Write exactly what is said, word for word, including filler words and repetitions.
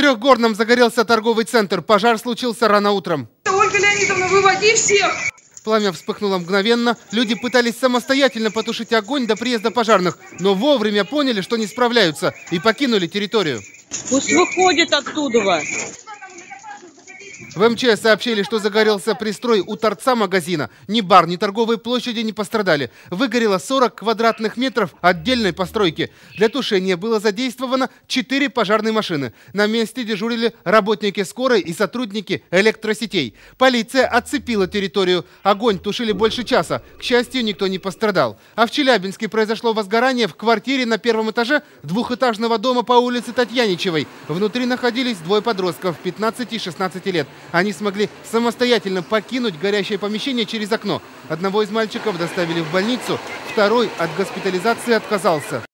Трехгорном загорелся торговый центр. Пожар случился рано утром. Ольга Леонидовна, выводи всех! Пламя вспыхнуло мгновенно. Люди пытались самостоятельно потушить огонь до приезда пожарных, но вовремя поняли, что не справляются, и покинули территорию. Пусть выходит оттуда. В эм че эс сообщили, что загорелся пристрой у торца магазина. Ни бар, ни торговые площади не пострадали. Выгорело сорок квадратных метров отдельной постройки. Для тушения было задействовано четыре пожарные машины. На месте дежурили работники скорой и сотрудники электросетей. Полиция оцепила территорию. Огонь тушили больше часа. К счастью, никто не пострадал. А в Челябинске произошло возгорание в квартире на первом этаже двухэтажного дома по улице Татьяничевой. Внутри находились двое подростков пятнадцати и шестнадцати лет. Они смогли самостоятельно покинуть горящее помещение через окно. Одного из мальчиков доставили в больницу, второй от госпитализации отказался.